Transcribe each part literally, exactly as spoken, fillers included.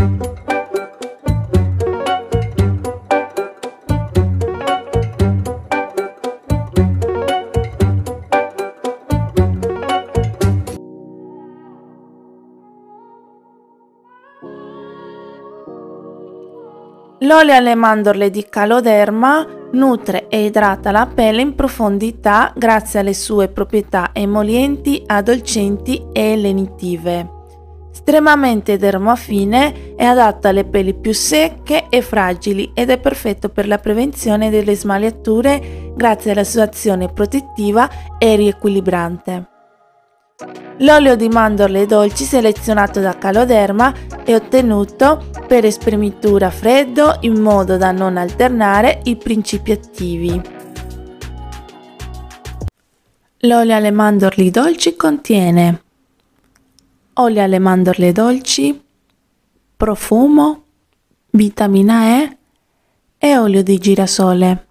L'olio alle mandorle di Caloderma nutre e idrata la pelle in profondità grazie alle sue proprietà emolienti, addolcenti e lenitive. Estremamente dermoaffine, è adatto alle pelli più secche e fragili ed è perfetto per la prevenzione delle smagliature grazie alla sua azione protettiva e riequilibrante. L'olio di mandorle dolci selezionato da Caloderma è ottenuto per espremitura a freddo in modo da non alternare i principi attivi. L'olio alle mandorle dolci contiene olio alle mandorle dolci, profumo, vitamina E e olio di girasole.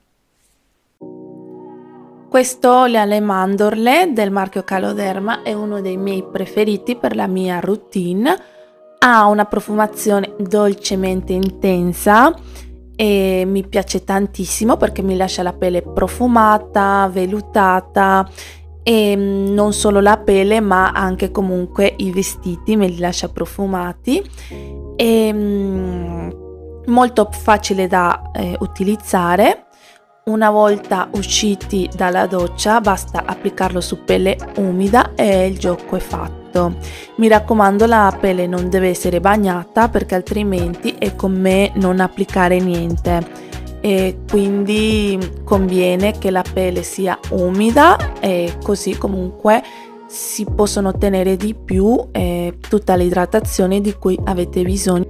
Questo olio alle mandorle del marchio Caloderma è uno dei miei preferiti per la mia routine. Ha una profumazione dolcemente intensa e mi piace tantissimo perché mi lascia la pelle profumata, vellutata, e non solo la pelle ma anche comunque i vestiti me li lascia profumati. E molto facile da eh, utilizzare. Una volta usciti dalla doccia basta applicarlo su pelle umida e il gioco è fatto. Mi raccomando, la pelle non deve essere bagnata perché altrimenti è come non applicare niente, e quindi conviene che la pelle sia umida e così comunque si possono ottenere di più eh, tutta l'idratazione di cui avete bisogno.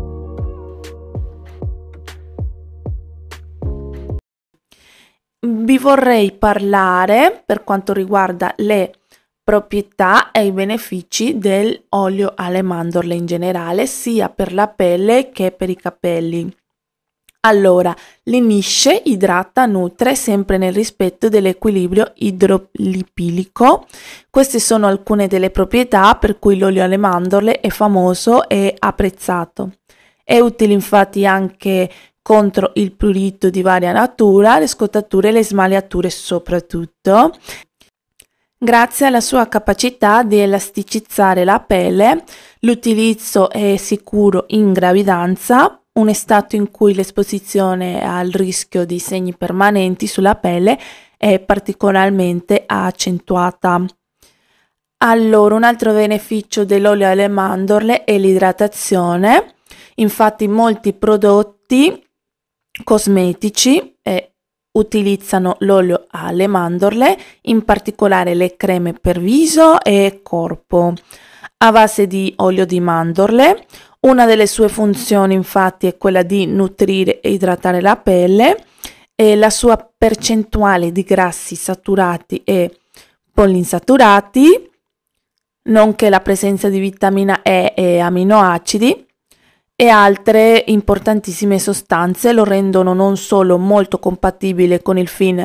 Vi vorrei parlare per quanto riguarda le proprietà e i benefici dell'olio alle mandorle in generale, sia per la pelle che per i capelli. Allora, lenisce, idrata, nutre sempre nel rispetto dell'equilibrio idrolipilico. Queste sono alcune delle proprietà per cui l'olio alle mandorle è famoso e apprezzato. È utile infatti anche contro il prurito di varia natura, le scottature e le smagliature soprattutto. Grazie alla sua capacità di elasticizzare la pelle, l'utilizzo è sicuro in gravidanza, un stato in cui l'esposizione al rischio di segni permanenti sulla pelle è particolarmente accentuata. Allora, un altro beneficio dell'olio alle mandorle è l'idratazione. Infatti molti prodotti cosmetici eh, utilizzano l'olio alle mandorle, in particolare le creme per viso e corpo a base di olio di mandorle. Una delle sue funzioni infatti è quella di nutrire e idratare la pelle, e la sua percentuale di grassi saturati e poliinsaturati, nonché la presenza di vitamina E e aminoacidi e altre importantissime sostanze lo rendono non solo molto compatibile con il film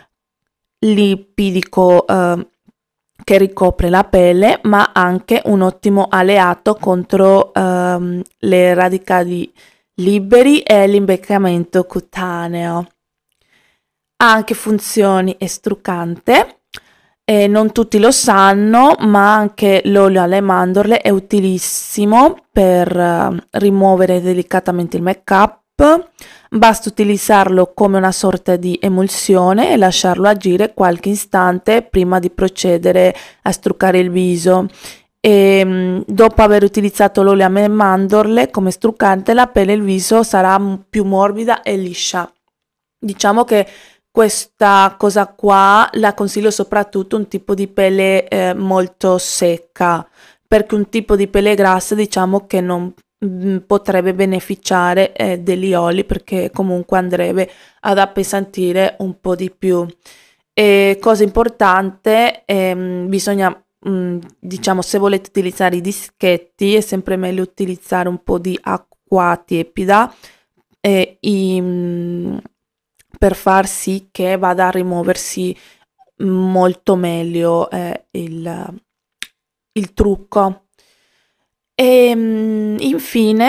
lipidico eh, che ricopre la pelle, ma anche un ottimo alleato contro ehm, le radicali liberi e l'invecchiamento cutaneo. Ha anche funzioni estrucante. Eh, non tutti lo sanno, ma anche l'olio alle mandorle è utilissimo per uh, rimuovere delicatamente il make-up. Basta utilizzarlo come una sorta di emulsione e lasciarlo agire qualche istante prima di procedere a struccare il viso. E, mh, dopo aver utilizzato l'olio alle mandorle come struccante, la pelle e il viso sarà più morbida e liscia. Diciamo che questa cosa qua la consiglio soprattutto un tipo di pelle eh, molto secca, perché un tipo di pelle grassa diciamo che non mh, potrebbe beneficiare eh, degli oli, perché comunque andrebbe ad appesantire un po' di più. E cosa importante, ehm, bisogna mh, diciamo, se volete utilizzare i dischetti è sempre meglio utilizzare un po' di acqua tiepida e i mh, per far sì che vada a rimuoversi molto meglio eh, il, il trucco. E infine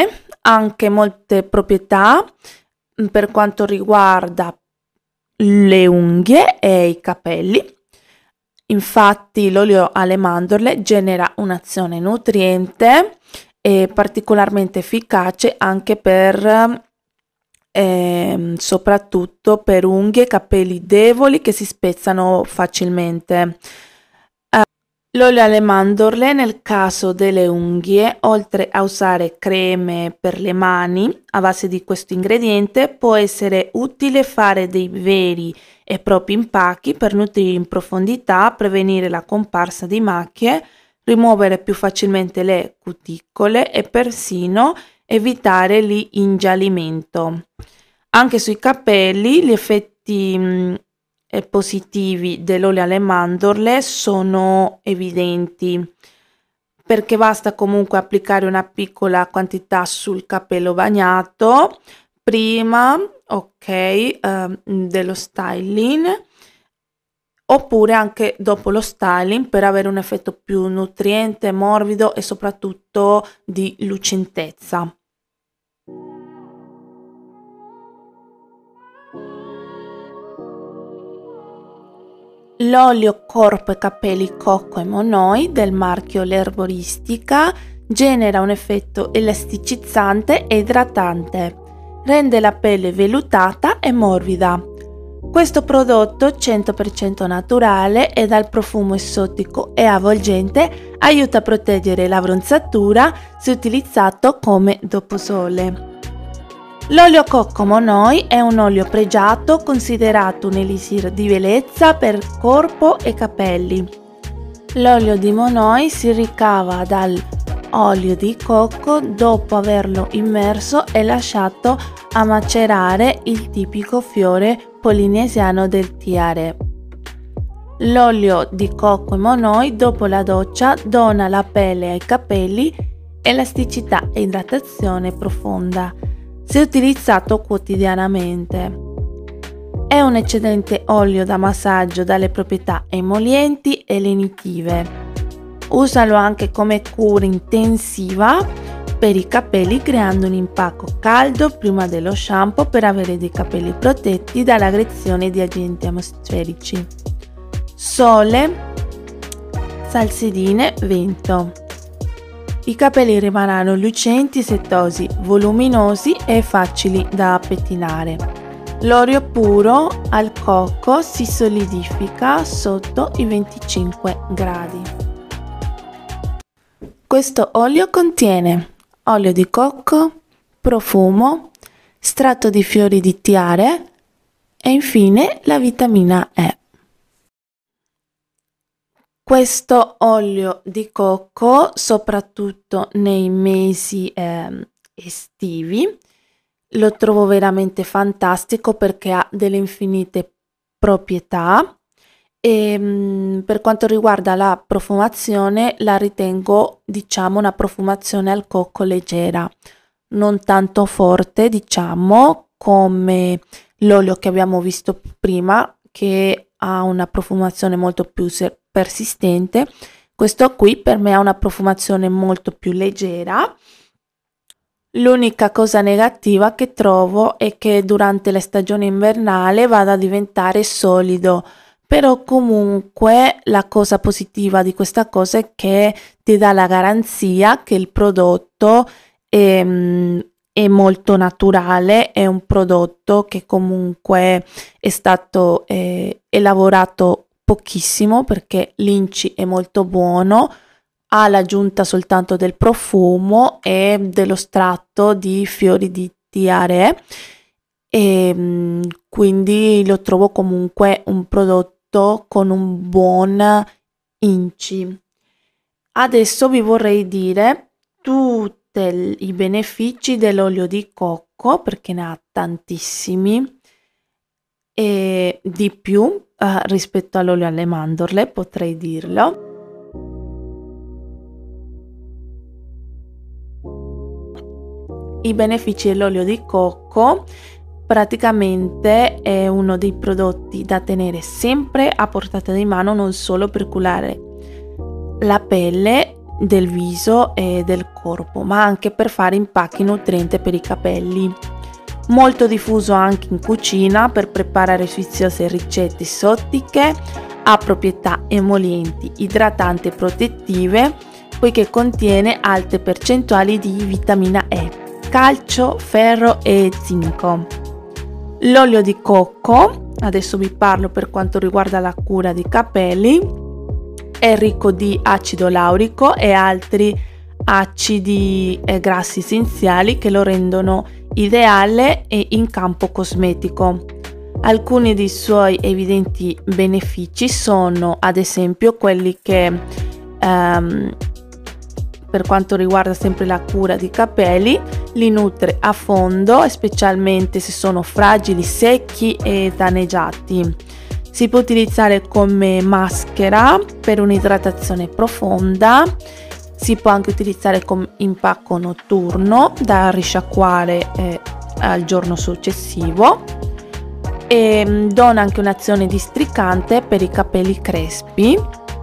anche molte proprietà per quanto riguarda le unghie e i capelli. Infatti l'olio alle mandorle genera un'azione nutriente e particolarmente efficace anche per eh, soprattutto per unghie e capelli deboli che si spezzano facilmente. L'olio alle mandorle nel caso delle unghie, oltre a usare creme per le mani a base di questo ingrediente, può essere utile fare dei veri e propri impacchi per nutrire in profondità, prevenire la comparsa di macchie, rimuovere più facilmente le cuticole e persino evitare l'ingiallimento. Anche sui capelli gli effetti mh, positivi dell'olio alle mandorle sono evidenti, perché basta comunque applicare una piccola quantità sul capello bagnato prima, ok, eh, dello styling, oppure anche dopo lo styling per avere un effetto più nutriente, morbido e soprattutto di lucentezza. L'olio corpo e capelli Cocco e Monoi del marchio L'Erboristica genera un effetto elasticizzante e idratante, rende la pelle vellutata e morbida. Questo prodotto cento per cento naturale e dal profumo esotico e avvolgente aiuta a proteggere la bronzatura se utilizzato come doposole. L'olio Cocco Monoi è un olio pregiato considerato un elisir di bellezza per corpo e capelli. L'olio di Monoi si ricava dall'olio di cocco dopo averlo immerso e lasciato a macerare il tipico fiore polinesiano del tiare. L'olio di cocco e Monoi dopo la doccia dona alla pelle e ai capelli elasticità e idratazione profonda, se utilizzato quotidianamente. È un eccellente olio da massaggio dalle proprietà emolienti e lenitive. Usalo anche come cura intensiva per i capelli creando un impacco caldo prima dello shampoo per avere dei capelli protetti dall'aggressione di agenti atmosferici. Sole, salsedine, vento. I capelli rimarranno lucenti, setosi, voluminosi e facili da pettinare. L'olio puro al cocco si solidifica sotto i venticinque gradi. Questo olio contiene olio di cocco, profumo, strato di fiori di tiare e infine la vitamina E. Questo olio di cocco, soprattutto nei mesi eh, estivi, lo trovo veramente fantastico perché ha delle infinite proprietà e mh, per quanto riguarda la profumazione la ritengo, diciamo, una profumazione al cocco leggera, non tanto forte, diciamo, come l'olio che abbiamo visto prima, che ha una profumazione molto più persistente. Questo qui per me ha una profumazione molto più leggera. L'unica cosa negativa che trovo è che durante la stagione invernale vada a diventare solido, però comunque la cosa positiva di questa cosa è che ti dà la garanzia che il prodotto è, è molto naturale, è un prodotto che comunque è stato eh, elaborato pochissimo perché l'inci è molto buono, ha l'aggiunta soltanto del profumo e dello strato di fiori di tiare e quindi lo trovo comunque un prodotto con un buon inci. Adesso vi vorrei dire tutti i benefici dell'olio di cocco perché ne ha tantissimi e di più Uh, rispetto all'olio alle mandorle, potrei dirlo. I benefici dell'olio di cocco: praticamente è uno dei prodotti da tenere sempre a portata di mano, non solo per curare la pelle, del viso e del corpo, ma anche per fare impacchi nutrienti per i capelli. Molto diffuso anche in cucina per preparare sfiziose ricette esotiche, ha proprietà emollienti, idratanti e protettive, poiché contiene alte percentuali di vitamina E, calcio, ferro e zinco. L'olio di cocco, adesso vi parlo per quanto riguarda la cura dei capelli, è ricco di acido laurico e altri acidi e grassi essenziali che lo rendono ideale e in campo cosmetico. Alcuni dei suoi evidenti benefici sono ad esempio quelli che ehm, per quanto riguarda sempre la cura di capelli, li nutre a fondo, specialmente se sono fragili, secchi e danneggiati. Si può utilizzare come maschera per un'idratazione profonda, si può anche utilizzare come impacco notturno da risciacquare eh, al giorno successivo e dona anche un'azione districante per i capelli crespi.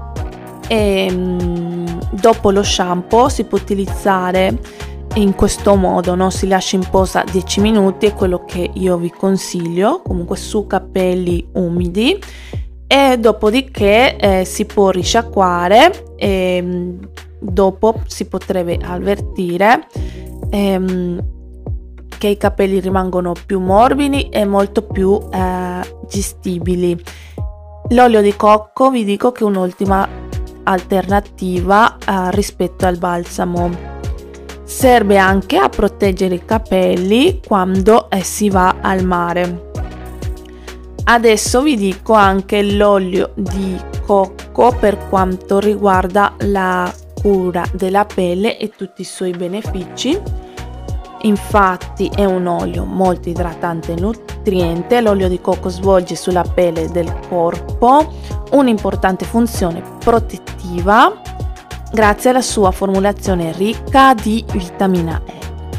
E dopo lo shampoo si può utilizzare in questo modo, no? Si lascia in posa dieci minuti, è quello che io vi consiglio, comunque su capelli umidi, e dopodiché eh, si può risciacquare e dopo si potrebbe avvertire ehm, che i capelli rimangono più morbidi e molto più eh, gestibili. L'olio di cocco vi dico che è un'ultima alternativa eh, rispetto al balsamo. Serve anche a proteggere i capelli quando eh, si va al mare. Adesso vi dico anche l'olio di cocco per quanto riguarda la cura della pelle e tutti i suoi benefici. Infatti è un olio molto idratante e nutriente. L'olio di cocco svolge sulla pelle del corpo un'importante funzione protettiva grazie alla sua formulazione ricca di vitamina E.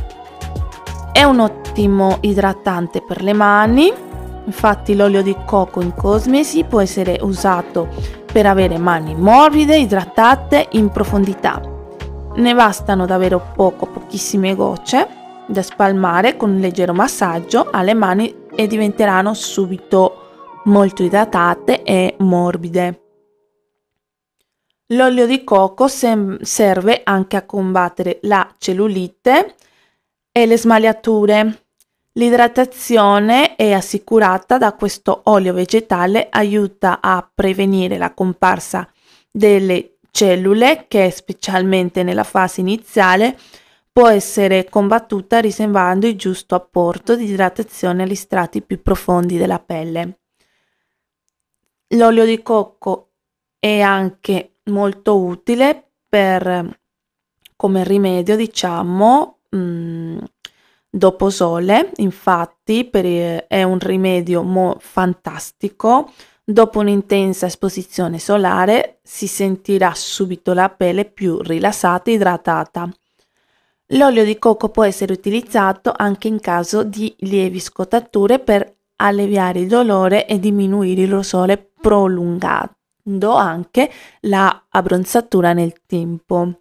È un ottimo idratante per le mani, infatti l'olio di cocco in cosmesi può essere usato per avere mani morbide, idratate in profondità. Ne bastano davvero poco, pochissime gocce da spalmare con un leggero massaggio alle mani e diventeranno subito molto idratate e morbide. L'olio di cocco sem- serve anche a combattere la cellulite e le smagliature. L'idratazione è assicurata da questo olio vegetale, aiuta a prevenire la comparsa delle cellule che specialmente nella fase iniziale può essere combattuta riservando il giusto apporto di idratazione agli strati più profondi della pelle. L'olio di cocco è anche molto utile per come rimedio, diciamo, mh, dopo sole, infatti per, è un rimedio mo- fantastico. Dopo un'intensa esposizione solare si sentirà subito la pelle più rilassata e idratata. L'olio di cocco può essere utilizzato anche in caso di lievi scottature per alleviare il dolore e diminuire il rossore, prolungando anche la abbronzatura nel tempo.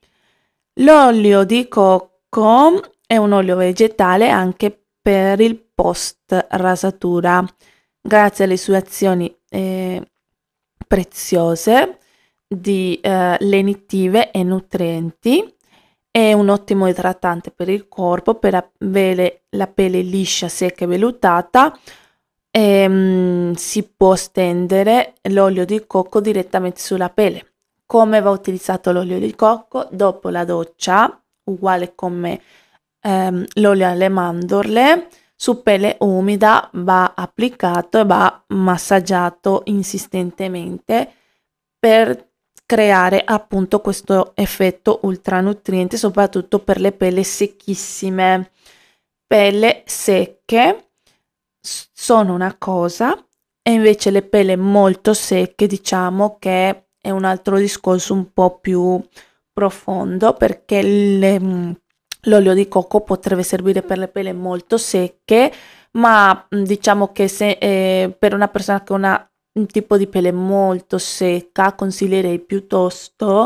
L'olio di cocco è un olio vegetale anche per il post rasatura, grazie alle sue azioni eh, preziose di eh, lenitive e nutrienti. È un ottimo idratante per il corpo, per avere la pelle liscia, secca e vellutata. E, mm, si può stendere l'olio di cocco direttamente sulla pelle. Come va utilizzato l'olio di cocco? Dopo la doccia, uguale come ehm, l'olio alle mandorle, su pelle umida va applicato e va massaggiato insistentemente per creare appunto questo effetto ultranutriente, soprattutto per le pelle secchissime. Pelle secche sono una cosa e invece le pelle molto secche, diciamo che è un altro discorso un po' più profondo, perché le, l'olio di cocco potrebbe servire per le pelle molto secche, ma diciamo che se eh, per una persona che ha una un tipo di pelle molto secca consiglierei piuttosto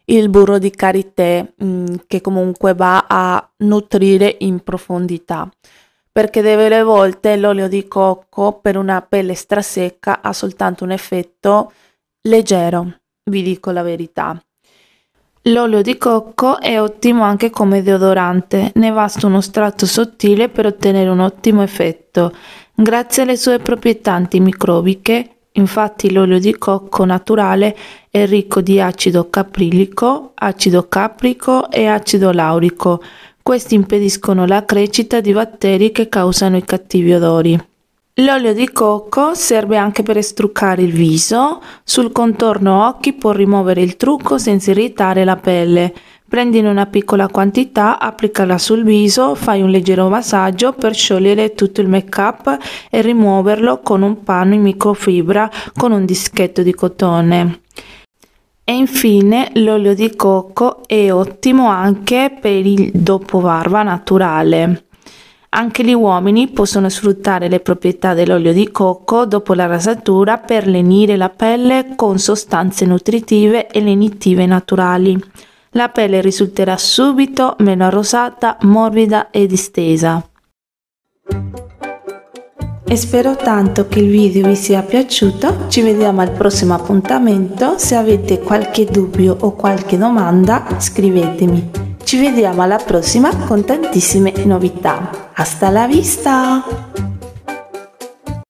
il burro di karité mh, che comunque va a nutrire in profondità, perché delle volte l'olio di cocco per una pelle strasecca ha soltanto un effetto leggero, vi dico la verità. L'olio di cocco è ottimo anche come deodorante, ne basta uno strato sottile per ottenere un ottimo effetto, grazie alle sue proprietà antimicrobiche. Infatti l'olio di cocco naturale è ricco di acido caprilico, acido caprico e acido laurico. Questi impediscono la crescita di batteri che causano i cattivi odori. L'olio di cocco serve anche per struccare il viso, sul contorno occhi può rimuovere il trucco senza irritare la pelle. Prendine una piccola quantità, applicala sul viso, fai un leggero massaggio per sciogliere tutto il make-up e rimuoverlo con un panno in microfibra con un dischetto di cotone. E infine l'olio di cocco è ottimo anche per il dopobarba naturale. Anche gli uomini possono sfruttare le proprietà dell'olio di cocco dopo la rasatura per lenire la pelle con sostanze nutritive e lenitive naturali. La pelle risulterà subito meno arrosata, morbida e distesa. E spero tanto che il video vi sia piaciuto, ci vediamo al prossimo appuntamento, se avete qualche dubbio o qualche domanda scrivetemi. Ci vediamo alla prossima con tantissime novità. Hasta la vista!